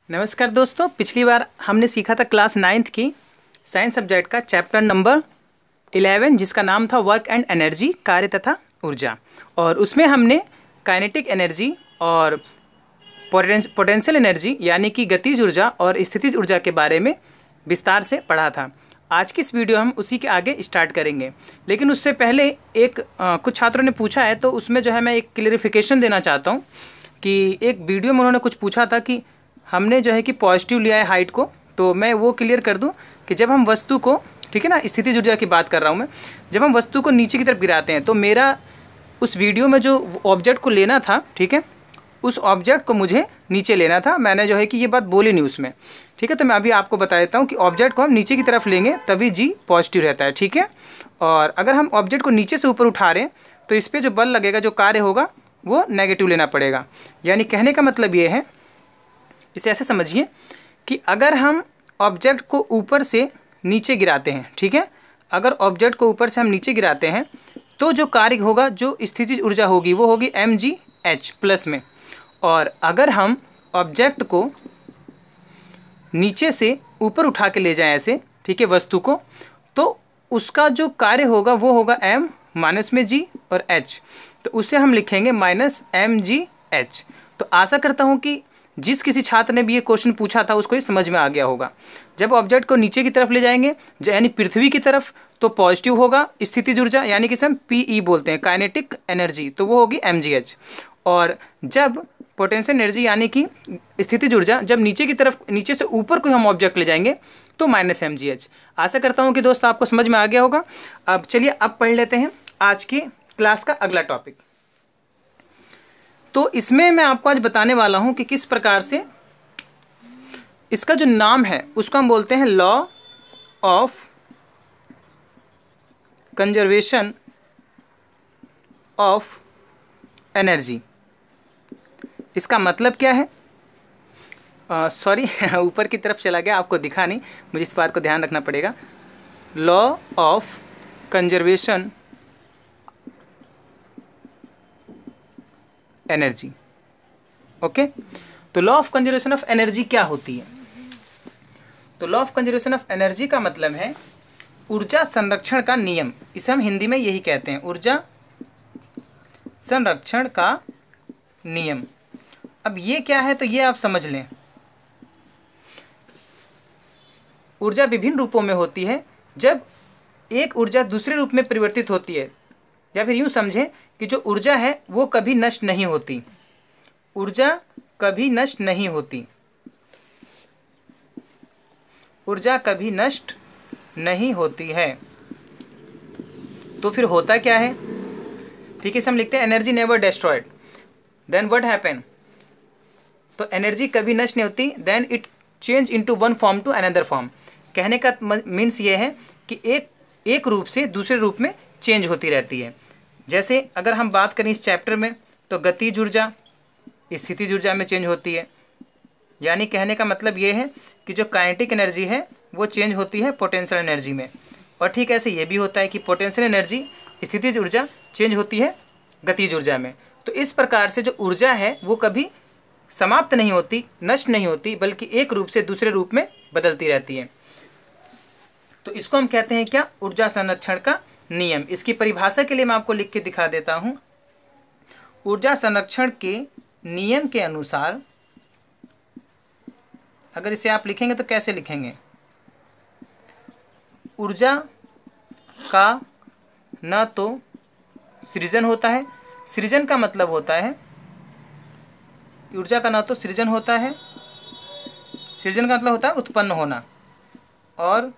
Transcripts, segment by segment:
नमस्कार दोस्तों, पिछली बार हमने सीखा था क्लास 9th की साइंस सब्जेक्ट का चैप्टर नंबर 11 जिसका नाम था वर्क एंड एनर्जी, कार्य तथा ऊर्जा। और उसमें हमने काइनेटिक एनर्जी और पोटेंशियल एनर्जी यानी कि गतिज ऊर्जा और स्थितिज ऊर्जा के बारे में विस्तार से पढ़ा था। आज की इस वीडियो हम उसी के आगे स्टार्ट करेंगे, लेकिन उससे पहले कुछ छात्रों ने पूछा है तो उसमें जो है मैं एक क्लियरिफिकेशन देना चाहता हूँ कि एक वीडियो में उन्होंने कुछ पूछा था कि हमने जो है कि पॉजिटिव लिया है हाइट को, तो मैं वो क्लियर कर दूं कि जब हम वस्तु को, ठीक है ना, स्थितिज ऊर्जा की बात कर रहा हूं मैं, जब हम वस्तु को नीचे की तरफ गिराते हैं तो मेरा उस वीडियो में जो ऑब्जेक्ट को लेना था, ठीक है, उस ऑब्जेक्ट को मुझे नीचे लेना था। मैंने जो है कि ये बात बोली नहीं उसमें, ठीक है। तो मैं अभी आपको बता देता हूँ कि ऑब्जेक्ट को हम नीचे की तरफ लेंगे तभी जी पॉजिटिव रहता है, ठीक है। और अगर हम ऑब्जेक्ट को नीचे से ऊपर उठा रहे हैं तो इस पर जो बल लगेगा, जो कार्य होगा, वो नेगेटिव लेना पड़ेगा। यानी कहने का मतलब ये है, इसे ऐसे समझिए कि अगर हम ऑब्जेक्ट को ऊपर से नीचे गिराते हैं, ठीक है, अगर ऑब्जेक्ट को ऊपर से हम नीचे गिराते हैं तो जो कार्य होगा, जो स्थितिज ऊर्जा होगी, वो होगी mgh प्लस में। और अगर हम ऑब्जेक्ट को नीचे से ऊपर उठा के ले जाएं ऐसे, ठीक है, वस्तु को, तो उसका जो कार्य होगा वो होगा m माइनस में g और h, तो उसे हम लिखेंगे माइनस mgh। तो आशा करता हूँ कि जिस किसी छात्र ने भी ये क्वेश्चन पूछा था उसको ये समझ में आ गया होगा। जब ऑब्जेक्ट को नीचे की तरफ ले जाएंगे यानी पृथ्वी की तरफ, तो पॉजिटिव होगा स्थितिज ऊर्जा, यानी कि हम पीई बोलते हैं, काइनेटिक एनर्जी, तो वो होगी mgh। और जब पोटेंशियल एनर्जी यानी कि स्थितिज ऊर्जा, जब नीचे की तरफ, नीचे से ऊपर कोई हम ऑब्जेक्ट ले जाएंगे तो माइनस mgh। आशा करता हूँ कि दोस्त आपको समझ में आ गया होगा। अब चलिए अब पढ़ लेते हैं आज की क्लास का अगला टॉपिक। तो इसमें मैं आपको आज बताने वाला हूं कि किस प्रकार से इसका जो नाम है उसको हम बोलते हैं law of conservation of energy. इसका मतलब क्या है? सॉरी ऊपर की तरफ चला गया, आपको दिखा नहीं, मुझे इस बात को ध्यान रखना पड़ेगा। Law of conservation energy, okay. तो law of conservation of energy क्या होती है? तो law of conservation of energy का मतलब है ऊर्जा संरक्षण का नियम। इसे हम हिंदी में यही कहते हैं, ऊर्जा संरक्षण का नियम। अब ये क्या है तो ये आप समझ लें। ऊर्जा विभिन्न रूपों में होती है। जब एक ऊर्जा दूसरे रूप में परिवर्तित होती है, या फिर यूं समझें कि जो ऊर्जा है वो कभी नष्ट नहीं होती, ऊर्जा कभी नष्ट नहीं होती, ऊर्जा कभी नष्ट नहीं होती है। तो फिर होता क्या है? ठीक है, हम लिखते हैं energy never destroyed, then what happen. तो एनर्जी कभी नष्ट नहीं होती, then it change into one form to another form. कहने का मीन्स ये है कि एक रूप से दूसरे रूप में चेंज होती रहती है। जैसे अगर हम बात करें इस चैप्टर में, तो गतिज ऊर्जा स्थितिज ऊर्जा में चेंज होती है। यानी कहने का मतलब ये है कि जो काइनेटिक एनर्जी है वो चेंज होती है पोटेंशियल एनर्जी में। और ठीक ऐसे ये भी होता है कि पोटेंशियल एनर्जी स्थितिज ऊर्जा चेंज होती है गतिज ऊर्जा में। तो इस प्रकार से जो ऊर्जा है वो कभी समाप्त नहीं होती, नष्ट नहीं होती, बल्कि एक रूप से दूसरे रूप में बदलती रहती है। तो इसको हम कहते हैं क्या? ऊर्जा संरक्षण का नियम। इसकी परिभाषा के लिए मैं आपको लिख के दिखा देता हूं। ऊर्जा संरक्षण के नियम के अनुसार, अगर इसे आप लिखेंगे तो कैसे लिखेंगे? ऊर्जा का न तो सृजन होता है, सृजन का मतलब होता है, ऊर्जा का न तो सृजन होता है, सृजन का मतलब होता है उत्पन्न होना, और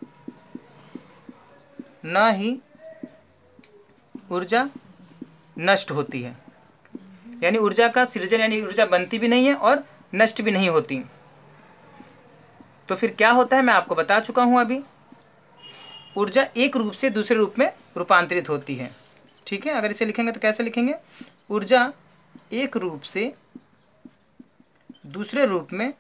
न ही ऊर्जा नष्ट होती है। यानी ऊर्जा का सृजन यानी ऊर्जा बनती भी नहीं है और नष्ट भी नहीं होती। तो फिर क्या होता है मैं आपको बता चुका हूं अभी। ऊर्जा एक रूप से दूसरे रूप में रूपांतरित होती है, ठीक है। अगर इसे लिखेंगे तो कैसे लिखेंगे? ऊर्जा एक रूप से दूसरे रूप में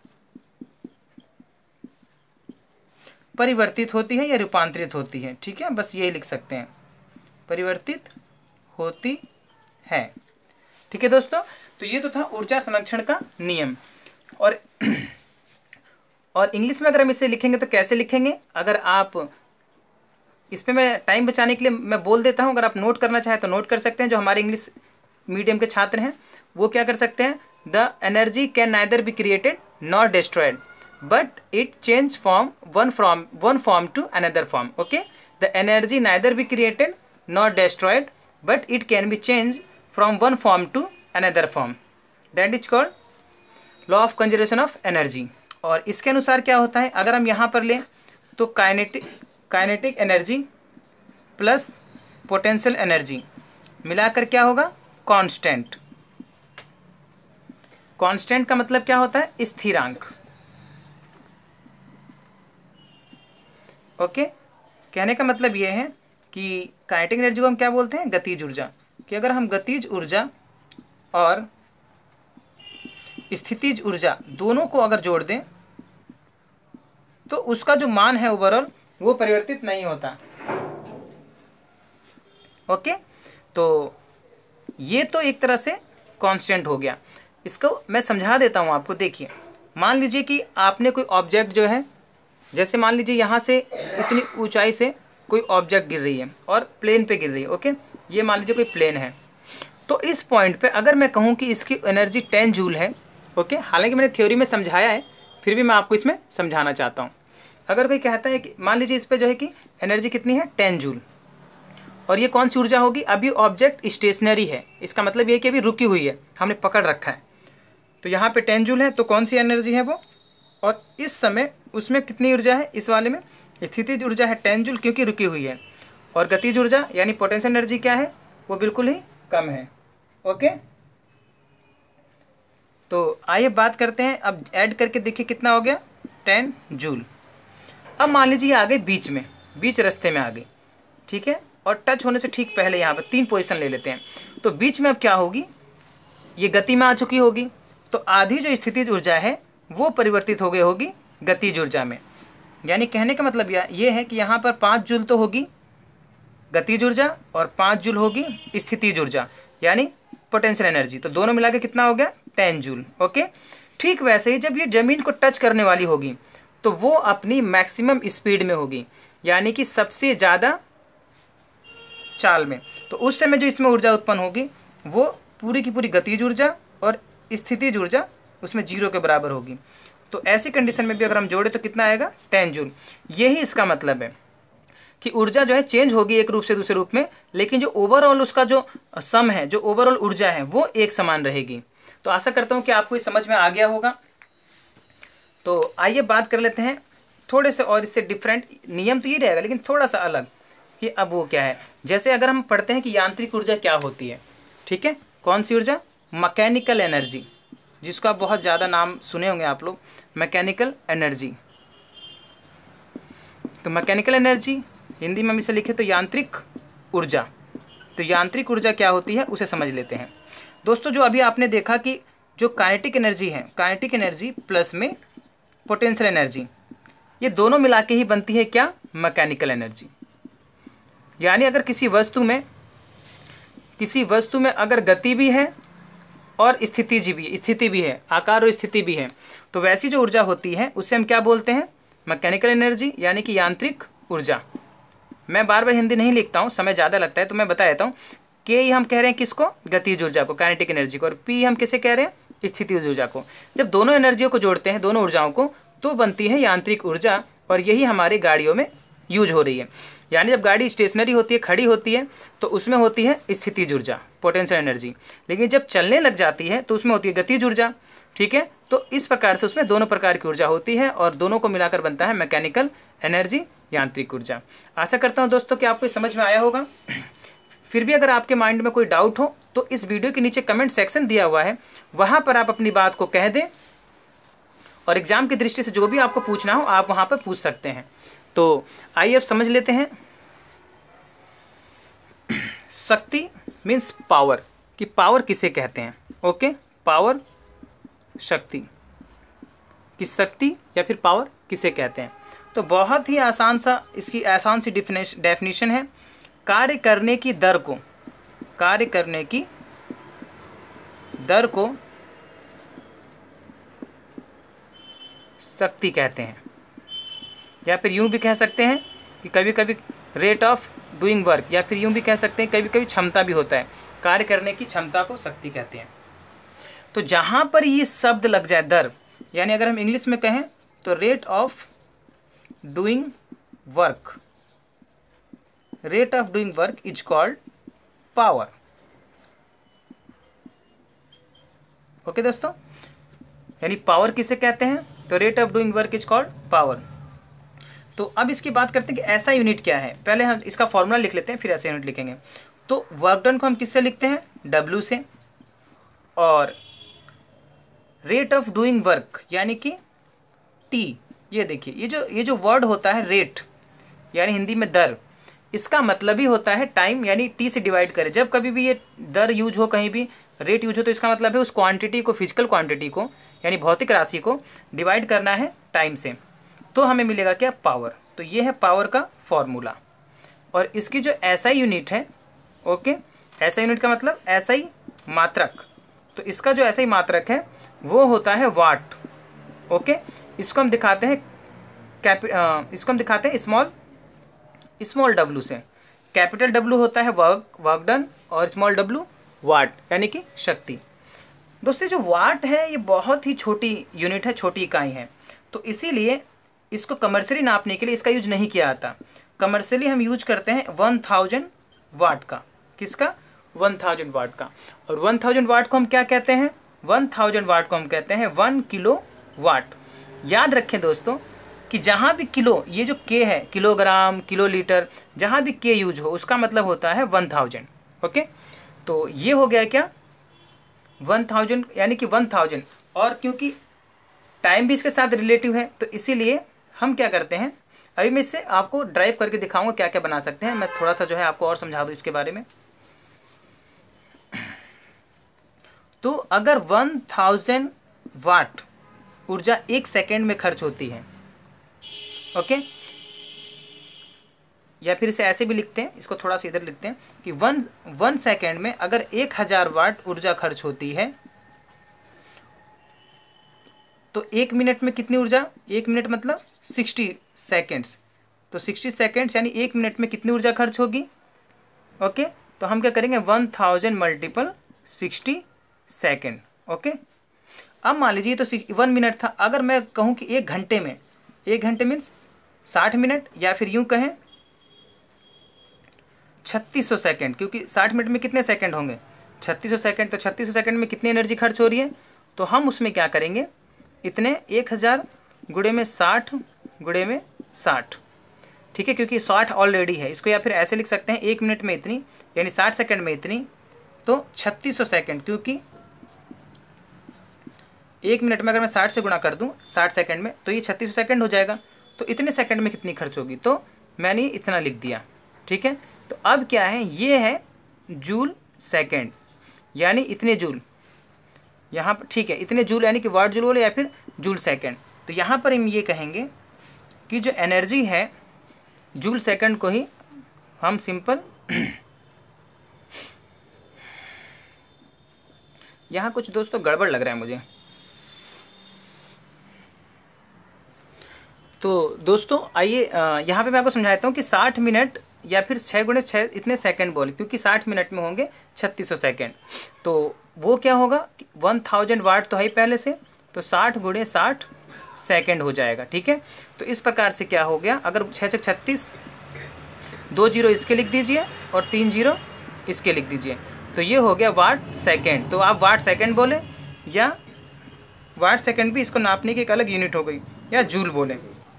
परिवर्तित होती है या रूपांतरित होती है, ठीक है। बस यही लिख सकते हैं, परिवर्तित होती है, ठीक है दोस्तों। तो ये तो था ऊर्जा संरक्षण का नियम। और और इंग्लिश में अगर हम इसे लिखेंगे तो कैसे लिखेंगे, अगर आप इस पर मैं टाइम बचाने के लिए मैं बोल देता हूँ, अगर आप नोट करना चाहें तो नोट कर सकते हैं। जो हमारे इंग्लिश मीडियम के छात्र हैं वो क्या कर सकते हैं, the energy can neither be created not destroyed but it change from one form to another form. Okay, the energy neither be created not destroyed but it can be change from one form to another form, that is called law of conservation of energy. और इसके अनुसार क्या होता है, अगर हम यहाँ पर लें तो kinetic energy plus potential energy मिलाकर क्या होगा, कांस्टेंट। कांस्टेंट का मतलब क्या होता है, स्थिरांक। ओके, कहने का मतलब ये है कि काइनेटिक एनर्जी को हम क्या बोलते हैं, गतिज ऊर्जा। कि अगर हम गतिज ऊर्जा और स्थितिज ऊर्जा दोनों को अगर जोड़ दें तो उसका जो मान है ओवरऑल वो परिवर्तित नहीं होता। ओके, तो ये तो एक तरह से कांस्टेंट हो गया। इसको मैं समझा देता हूँ आपको। देखिए, मान लीजिए कि आपने कोई ऑब्जेक्ट जो है, जैसे मान लीजिए यहाँ से इतनी ऊंचाई से कोई ऑब्जेक्ट गिर रही है और प्लेन पे गिर रही है। ओके, ये मान लीजिए कोई प्लेन है, तो इस पॉइंट पे अगर मैं कहूँ कि इसकी एनर्जी 10 जूल है। ओके, हालांकि मैंने थ्योरी में समझाया है, फिर भी मैं आपको इसमें समझाना चाहता हूँ। अगर कोई कहता है कि मान लीजिए इस पे जो है कि एनर्जी कितनी है, 10 जूल, और ये कौन सी ऊर्जा होगी, अभी ऑब्जेक्ट स्टेशनरी है, इसका मतलब ये है कि अभी रुकी हुई है, हमने पकड़ रखा है। तो यहाँ पे 10 जूल है, तो कौन सी एनर्जी है वो, और इस समय उसमें कितनी ऊर्जा है, इस वाले में स्थितिज ऊर्जा है 10 जूल क्योंकि रुकी हुई है, और गतिज ऊर्जा यानी पोटेंशियल एनर्जी क्या है, वो बिल्कुल ही कम है। ओके, तो आइए बात करते हैं, अब ऐड करके देखिए कितना हो गया, 10 जूल। अब मान लीजिए आ गए बीच रास्ते में आ गई, ठीक है, और टच होने से ठीक पहले यहाँ पर 3 पोजीशन ले लेते हैं। तो बीच में अब क्या होगी, ये गति में आ चुकी होगी, तो आधी जो स्थितिज ऊर्जा है वो परिवर्तित हो गई होगी गतिज ऊर्जा में। यानी कहने का मतलब ये है कि यहाँ पर 5 जूल तो होगी गतिज ऊर्जा और 5 जूल होगी स्थितिज ऊर्जा यानी पोटेंशियल एनर्जी। तो दोनों मिला के कितना हो गया, 10 जूल। ओके, ठीक वैसे ही जब ये ज़मीन को टच करने वाली होगी तो वो अपनी मैक्सिमम स्पीड में होगी, यानी कि सबसे ज़्यादा चाल में। तो उस समय जो इसमें ऊर्जा उत्पन्न होगी वो पूरी की पूरी गतिज ऊर्जा और स्थितिज ऊर्जा उसमें 0 के बराबर होगी। तो ऐसी कंडीशन में भी अगर हम जोड़े तो कितना आएगा, 10 जूल। यही इसका मतलब है कि ऊर्जा जो है चेंज होगी एक रूप से दूसरे रूप में, लेकिन जो ओवरऑल उसका जो सम है, जो ओवरऑल ऊर्जा है वो एक समान रहेगी। तो आशा करता हूँ कि आपको इस समझ में आ गया होगा। तो आइए बात कर लेते हैं थोड़े से और इससे डिफरेंट, नियम तो ये रहेगा लेकिन थोड़ा सा अलग, कि अब वो क्या है। जैसे अगर हम पढ़ते हैं कि यांत्रिक ऊर्जा क्या होती है, ठीक है, कौन सी ऊर्जा, मैकेनिकल एनर्जी, जिसको आप बहुत ज़्यादा नाम सुने होंगे आप लोग, मैकेनिकल एनर्जी। तो मैकेनिकल एनर्जी हिंदी में हम इसे लिखे तो यांत्रिक ऊर्जा। तो यांत्रिक ऊर्जा क्या होती है उसे समझ लेते हैं। दोस्तों, जो अभी आपने देखा कि जो काइनेटिक एनर्जी है, काइनेटिक एनर्जी प्लस में पोटेंशियल एनर्जी, ये दोनों मिला के ही बनती है क्या, मैकेनिकल एनर्जी। यानी अगर किसी वस्तु में अगर गति भी है और स्थिति भी है, आकार और स्थिति भी है, तो वैसी जो ऊर्जा होती है उसे हम क्या बोलते हैं, मैकेनिकल एनर्जी यानी कि यांत्रिक ऊर्जा। मैं बार बार हिंदी नहीं लिखता हूँ, समय ज़्यादा लगता है, तो मैं बता देता हूँ। के हम कह रहे हैं किसको, गतिज ऊर्जा को, काइनेटिक एनर्जी को, और पी हम किसे कह रहे हैं, स्थितिज ऊर्जा को। जब दोनों एनर्जियों को जोड़ते हैं, दोनों ऊर्जाओं को, तो बनती है यांत्रिक ऊर्जा, और यही हमारी गाड़ियों में यूज हो रही है। यानी जब गाड़ी स्टेशनरी होती है, खड़ी होती है, तो उसमें होती है स्थितिज ऊर्जा, पोटेंशियल एनर्जी, लेकिन जब चलने लग जाती है तो उसमें होती है गतिज ऊर्जा। ठीक है, तो इस प्रकार से उसमें दोनों प्रकार की ऊर्जा होती है और दोनों को मिलाकर बनता है मैकेनिकल एनर्जी, यांत्रिक ऊर्जा। आशा करता हूँ दोस्तों कि आपको समझ में आया होगा। फिर भी अगर आपके माइंड में कोई डाउट हो तो इस वीडियो के नीचे कमेंट सेक्शन दिया हुआ है, वहाँ पर आप अपनी बात को कह दें, और एग्जाम की दृष्टि से जो भी आपको पूछना हो आप वहाँ पर पूछ सकते हैं। तो आइए अब समझ लेते हैं शक्ति मीन्स पावर, कि पावर किसे कहते हैं। ओके, पावर, शक्ति, कि शक्ति या फिर पावर किसे कहते हैं। तो बहुत ही आसान सी डेफिनेशन है, कार्य करने की दर को शक्ति कहते हैं, या फिर यूँ भी कह सकते हैं कि कभी कभी रेट ऑफ डूइंग वर्क, या फिर यूँ भी कह सकते हैं कभी कभी क्षमता भी होता है, कार्य करने की क्षमता को शक्ति कहते हैं। तो जहाँ पर ये शब्द लग जाए दर, यानी अगर हम इंग्लिश में कहें तो rate of doing work, rate of doing work is called power. Okay दोस्तों, यानी पावर किसे कहते हैं, तो rate of doing work is called power. तो अब इसकी बात करते हैं कि ऐसा यूनिट क्या है। पहले हम इसका फॉर्मूला लिख लेते हैं, फिर ऐसा यूनिट लिखेंगे। तो वर्क डन को हम किससे लिखते हैं, W से, और रेट ऑफ डूइंग वर्क यानी कि T। ये देखिए, ये जो वर्ड होता है रेट, यानी हिंदी में दर, इसका मतलब ही होता है टाइम, यानी T से डिवाइड करें। जब कभी भी ये दर यूज हो, कहीं भी रेट यूज हो, तो इसका मतलब है उस क्वांटिटी को, फिजिकल क्वांटिटी को यानी भौतिक राशि को डिवाइड करना है टाइम से, तो हमें मिलेगा क्या, पावर। तो ये है पावर का फॉर्मूला। और इसकी जो SI यूनिट है, ओके, SI यूनिट का मतलब SI मात्रक, तो इसका जो SI मात्रक है वो होता है वाट। ओके, इसको हम दिखाते हैं स्मॉल w से। कैपिटल W होता है वर्क डन, और स्मॉल w वाट यानी कि शक्ति। दोस्तों जो वाट है ये बहुत ही छोटी यूनिट है, छोटी इकाई है, तो इसीलिए इसको कमर्शियली नापने के लिए इसका यूज नहीं किया जाता। कमर्शियली हम यूज करते हैं 1000 वाट का। किसका, 1000 वाट का। और 1000 वाट को हम क्या कहते हैं, 1000 वाट को हम कहते हैं 1 किलो वाट। याद रखें दोस्तों कि जहाँ भी किलो, ये जो K है, किलोग्राम, किलो लीटर, जहाँ भी K यूज हो उसका मतलब होता है 1000। ओके, तो ये हो गया क्या, 1000 यानी कि 1000। और क्योंकि टाइम भी इसके साथ रिलेटिव है, तो इसीलिए हम क्या करते हैं, अभी मैं इससे आपको ड्राइव करके दिखाऊंगा क्या क्या बना सकते हैं। मैं थोड़ा सा जो है आपको और समझा दूँ इसके बारे में। तो अगर 1000 वाट ऊर्जा 1 सेकेंड में खर्च होती है, ओके, या फिर इसे ऐसे भी लिखते हैं, इसको थोड़ा सा इधर लिखते हैं कि 1 सेकेंड में अगर 1000 वाट ऊर्जा खर्च होती है, तो 1 मिनट में कितनी ऊर्जा, 1 मिनट मतलब 60 सेकेंड्स, तो 60 सेकेंड्स यानी 1 मिनट में कितनी ऊर्जा खर्च होगी। ओके, तो हम क्या करेंगे, 1000 मल्टीपल 60 सेकेंड। ओके, अब मान लीजिए तो 1 मिनट था, अगर मैं कहूँ कि 1 घंटे में, 1 घंटे मीन्स 60 मिनट, या फिर यूँ कहें 3600 सेकेंड, क्योंकि 60 मिनट में कितने सेकेंड होंगे, 3600 सेकेंड, तो 3600 सेकेंड में कितनी एनर्जी खर्च हो रही है, तो हम उसमें क्या करेंगे, इतने 1000 गुणे में 60 गुणे में 60, ठीक है, क्योंकि 60 ऑलरेडी है। इसको या फिर ऐसे लिख सकते हैं 1 मिनट में इतनी, यानी 60 सेकेंड में इतनी, तो 3600 सेकेंड, क्योंकि 1 मिनट में अगर मैं 60 से गुणा कर दूं 60 सेकेंड में, तो ये 3600 सेकेंड हो जाएगा। तो इतने सेकेंड में कितनी खर्च होगी, तो मैंने इतना लिख दिया, ठीक है। तो अब क्या है, ये है जूल सेकेंड, यानी इतने जूल यहाँ पर, ठीक है, इतने जूल यानी कि वाट जूल बोले या फिर जूल सेकेंड। तो यहाँ पर हम ये कहेंगे कि जो एनर्जी है जूल सेकेंड को ही हम सिंपल यहाँ कुछ दोस्तों गड़बड़ लग रहा है मुझे। तो दोस्तों आइए यहाँ पे मैं आपको समझाता हूँ कि 60 मिनट या फिर 6 गुणे 6 इतने सेकंड बोले, क्योंकि 60 मिनट में होंगे 3600 सेकंड। तो वो क्या होगा, 1000 वाट तो है ही पहले से, तो 60 गुणे 60 सेकंड हो जाएगा, ठीक है। तो इस प्रकार से क्या हो गया, अगर 6 6 36, 2 जीरो इसके लिख दीजिए और 3 जीरो इसके लिख दीजिए, तो ये हो गया वाट सेकेंड। तो आप वाट सेकेंड बोले या वाट सेकेंड भी इसको नापने की एक अलग यूनिट हो गई, या जूल बोले,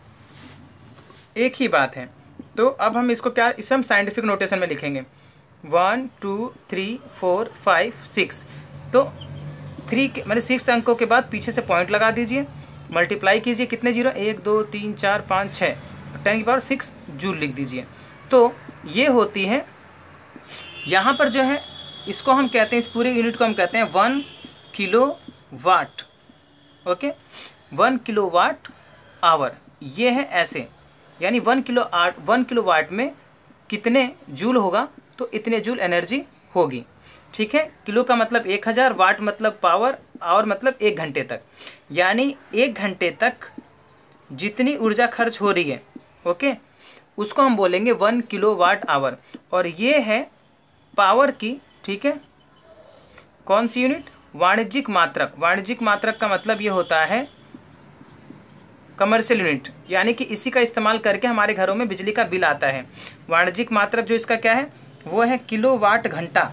एक ही बात है। तो अब हम इसको क्या, इसे हम साइंटिफिक नोटेशन में लिखेंगे 1 2 3 4 5 6। तो 3 के मतलब 6 अंकों के बाद पीछे से पॉइंट लगा दीजिए, मल्टीप्लाई कीजिए, कितने जीरो, 1 2 3 4 5 6, 10 की पावर 6 जूल लिख दीजिए। तो ये होती है, यहाँ पर जो है इसको हम कहते हैं, इस पूरे यूनिट को हम कहते हैं 1 kilo watt. Okay, 1 kilo watt hour, ये है ऐसे, यानी 1 किलो वाट में कितने जूल होगा, तो इतने जूल एनर्जी होगी, ठीक है। किलो का मतलब 1000, वाट मतलब पावर, आवर मतलब 1 घंटे तक, यानी 1 घंटे तक जितनी ऊर्जा खर्च हो रही है, ओके, उसको हम बोलेंगे 1 किलोवाट आवर। और ये है पावर की, ठीक है, कौन सी यूनिट? वाणिज्यिक मात्रक। वाणिज्यिक मात्रक का मतलब ये होता है कमर्शियल यूनिट, यानी कि इसी का इस्तेमाल करके हमारे घरों में बिजली का बिल आता है। वाणिज्यिक मात्रक जो इसका क्या है, वो है किलोवाट घंटा।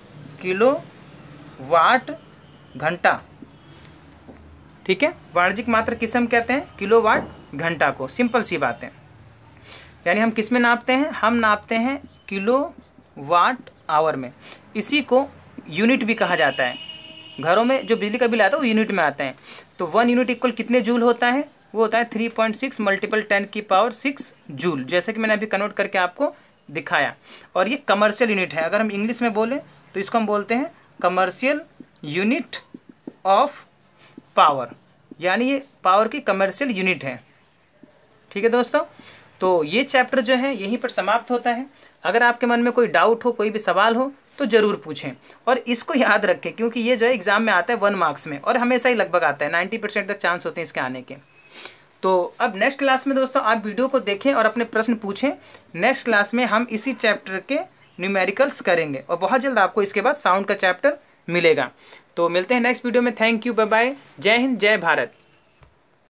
किलोवाट घंटा, ठीक है। वाणिज्यिक मात्रक किसे हम कहते हैं? किलोवाट घंटा को। सिंपल सी बात है। यानी हम किस में नापते हैं? हम नापते हैं किलोवाट आवर में। इसी को यूनिट भी कहा जाता है। घरों में जो बिजली का बिल आता है वो यूनिट में आता है। तो 1 यूनिट इक्वल कितने जूल होता है? वो होता है 3.6 मल्टीपल 10⁶ जूल, जैसे कि मैंने अभी कन्वर्ट करके आपको दिखाया। और ये कमर्शियल यूनिट है। अगर हम इंग्लिश में बोलें तो इसको हम बोलते हैं कमर्शियल यूनिट ऑफ पावर, यानी ये पावर की कमर्शियल यूनिट है। ठीक है दोस्तों, तो ये चैप्टर जो है यहीं पर समाप्त होता है। अगर आपके मन में कोई डाउट हो, कोई भी सवाल हो तो ज़रूर पूछें, और इसको याद रखें क्योंकि ये जो है एग्ज़ाम में आता है 1 मार्क्स में, और हमेशा ही लगभग आता है, 90% तक चांस होते हैं इसके आने के। तो अब नेक्स्ट क्लास में दोस्तों आप वीडियो को देखें और अपने प्रश्न पूछें। नेक्स्ट क्लास में हम इसी चैप्टर के न्यूमेरिकल्स करेंगे, और बहुत जल्द आपको इसके बाद साउंड का चैप्टर मिलेगा। तो मिलते हैं नेक्स्ट वीडियो में। थैंक यू, बाय बाय, जय हिंद, जय भारत।